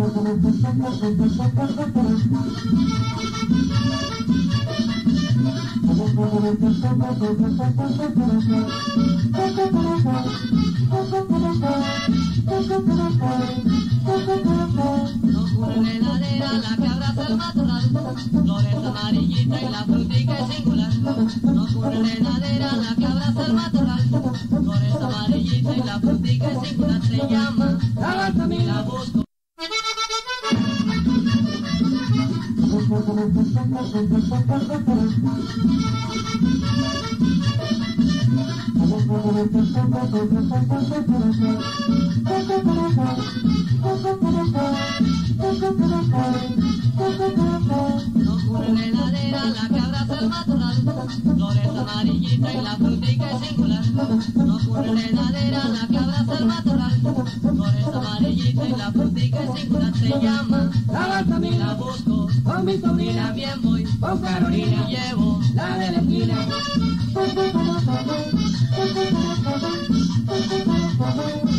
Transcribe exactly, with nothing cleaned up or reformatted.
ocurre la heladera, la que abraza el matorral, flores amarillitas y la frutica es singular. No ocurre la heladera, la que abraza el matorral, flores amarillitas y la frutica es singular. Se llama la balsa y la busco. No ocurre la heladera, la que abraza el matorral, flores amarillitas y la frutica es singular. No ocurre la heladera, la que abraza el matorral, flores amarillitas y la frutica es singular. Se llama la balsa y la busco, con mi sobrina bien voy, con Carolina llevo la de la esquina.